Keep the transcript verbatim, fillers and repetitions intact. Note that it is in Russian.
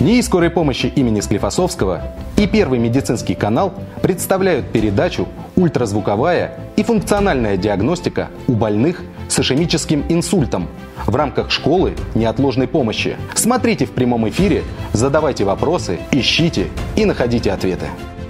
НИИ скорой помощи имени Склифосовского и Первый медицинский канал представляют передачу «Ультразвуковая и функциональная диагностика у больных с ишемическим инсультом» в рамках школы неотложной помощи. Смотрите в прямом эфире, задавайте вопросы, ищите и находите ответы.